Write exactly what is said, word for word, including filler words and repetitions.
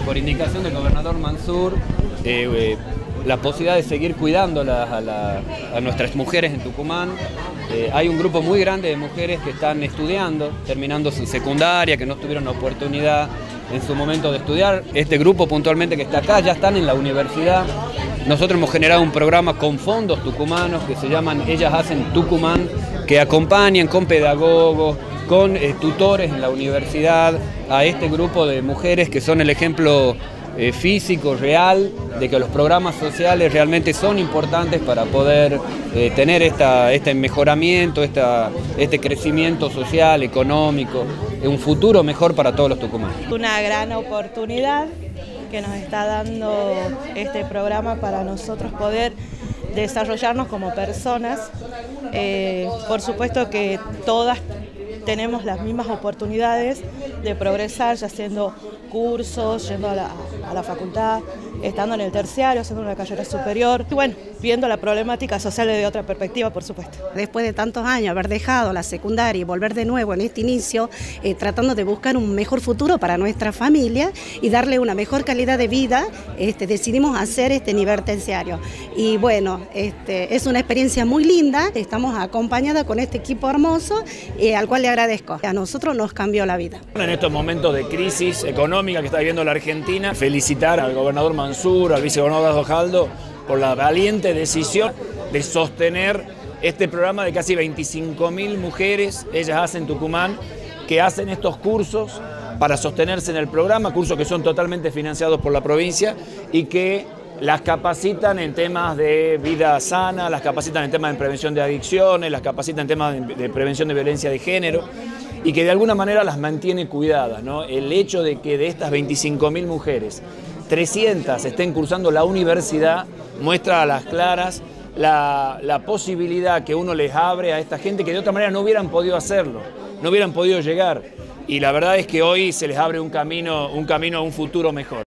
por indicación del gobernador Mansur, eh, eh, la posibilidad de seguir cuidando la, a, la, a nuestras mujeres en Tucumán. Eh, hay un grupo muy grande de mujeres que están estudiando, terminando su secundaria, que no tuvieron oportunidad en su momento de estudiar. Este grupo puntualmente que está acá ya están en la universidad. Nosotros hemos generado un programa con fondos tucumanos que se llaman Ellas Hacen Tucumán, que acompañan con pedagogos, con eh, tutores en la universidad a este grupo de mujeres que son el ejemplo eh, físico, real, de que los programas sociales realmente son importantes para poder eh, tener esta, este mejoramiento, esta, este crecimiento social, económico, un futuro mejor para todos los tucumanos. Una gran oportunidad que nos está dando este programa para nosotros poder desarrollarnos como personas. Eh, por supuesto que todas tenemos las mismas oportunidades de progresar, ya haciendo cursos, yendo a la, a la facultad, estando en el terciario, haciendo una carrera superior, y bueno, viendo la problemática social desde otra perspectiva, por supuesto. Después de tantos años haber dejado la secundaria y volver de nuevo en este inicio, eh, tratando de buscar un mejor futuro para nuestra familia y darle una mejor calidad de vida, este, decidimos hacer este nivel terciario. Y bueno, este, es una experiencia muy linda, estamos acompañadas con este equipo hermoso, eh, al cual le agradezco. A nosotros nos cambió la vida. En estos momentos de crisis económica que está viviendo la Argentina, felicitar al gobernador Mansur, al vicegobernador Osvaldo, por la valiente decisión de sostener este programa de casi veinticinco mil mujeres, Ellas Hacen Tucumán, que hacen estos cursos para sostenerse en el programa, cursos que son totalmente financiados por la provincia y que las capacitan en temas de vida sana, las capacitan en temas de prevención de adicciones, las capacitan en temas de, de prevención de violencia de género y que de alguna manera las mantiene cuidadas, ¿no? El hecho de que de estas veinticinco mil mujeres, trescientas estén cursando la universidad, muestra a las claras la, la posibilidad que uno les abre a esta gente que de otra manera no hubieran podido hacerlo, no hubieran podido llegar. Y la verdad es que hoy se les abre un camino, un camino a un futuro mejor.